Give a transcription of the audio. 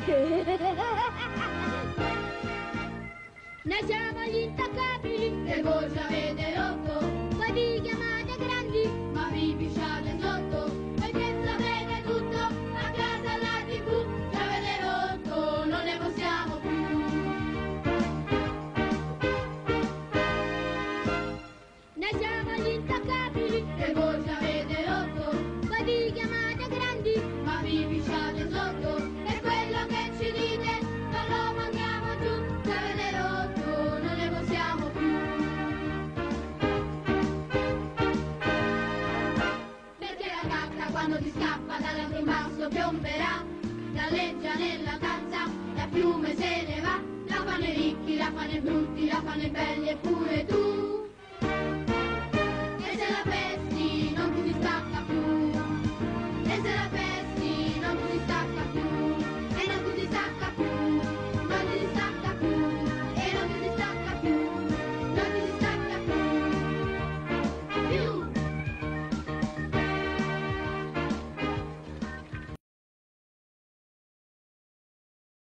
Noi siamo gli intaccabili, che voi ci avete rotto, voi vi chiamate grandi, ma vi pisciate sotto, perché sapete tutto, a casa la TV ci avete rotto, non ne possiamo più. noi siamo gli intaccabili, Che voi ci avete rotto, voi vi chiamate grandi, ma vi pisciate sotto, e quello che ci dite non lo mandiamo giù, ci avete rotto, non ne possiamo più. Perché la cacca quando ti scappa dall'altro basso piomberà, galleggia nella tazza, la fiume se ne va, la fanno i ricchi, la fanno i brutti, la fanno i belli e pure tu.